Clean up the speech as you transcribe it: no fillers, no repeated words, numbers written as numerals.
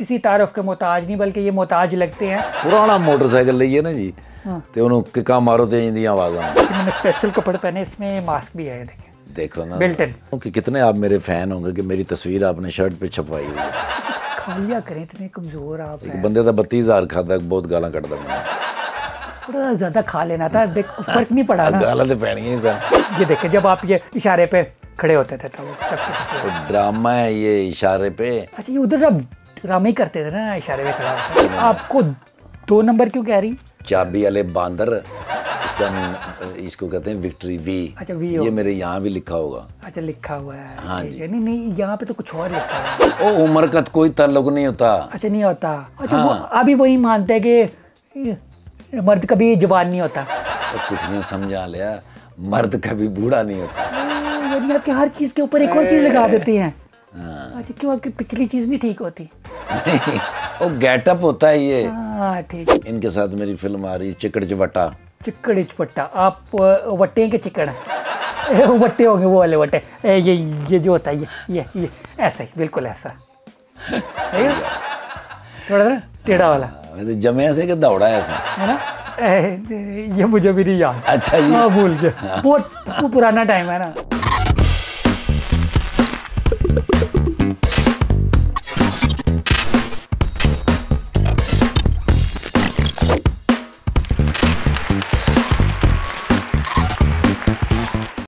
किसी तारुफ के मोहताज नहीं, बल्कि ये मोहताज लगते हैं। पुराना मोटरसाइकिल लीए ना जी, तो उन्होंने किका मारो तो इंदियां आवाज़। मैंने स्पेशल कपड़े पहने, इसमें मास्क भी है, देखिए देखो ना बिल्ट इन। कि कितने आप मेरे फैन होंगे कि मेरी तस्वीर आपने शर्ट पे छपवाई हुई है। खा लिया करें, इतने कमजोर आप हैं। बंदे का 32,000 खाता, बहुत गाला कटदा मैं। थोड़ा ज्यादा खा लेना था, देख फर्क नहीं पड़ा ना। गाला तो पैनी है सर। ये देखे जब आप ये इशारे पे खड़े होते थे तब तो ड्रामा है ये इशारे पे। अच्छा, ये उधर आप ड्रामे ही करते थे ना, इशारे पे खड़ा होता। आपको 2 नंबर क्यों कह रही? चाबी वाले बांदर, इसको कहते हैं विक्ट्री वी। अच्छा वी, ये मेरे यहाँ भी लिखा होगा। अच्छा लिखा हुआ है। हाँ जी। नहीं नहीं, यहाँ पे तो कुछ और लिखा हुआ है। ओ उम्र का कोई ताल्लुक नहीं होता। अच्छा नहीं होता। अच्छा हाँ। वो अभी वही मानते हैं कि मर्द कभी जवान नहीं होता। तो कुछ नहीं समझा लिया, मर्द कभी बूढ़ा नहीं होता। यानी आपके हर चीज के ऊपर एक और चीज लगा देती हैं। हाँ। अच्छा क्यों, आपकी पिछली चीज नहीं ठीक होती? नहीं, वो गेटअप होता है ये। हाँ ठीक। इनके साथ मेरी फिल्म आ रही है चिकड़ चवट्टा। चिक्कड़ चवट्टा। आप वट्टे के चिक्कड़ वट्टे होंगे, वो वाले वट्टे। ये जो होता है ये ऐसा ही, बिल्कुल ऐसा। सही है, थोड़ा सा टेढ़ा वाला। वैसे जमे ऐसे कि दौड़ा ऐसा है ना। ये मुझे भी नहीं याद। अच्छा जी। हाँ भूल गया, वो पुराना टाइम है ना।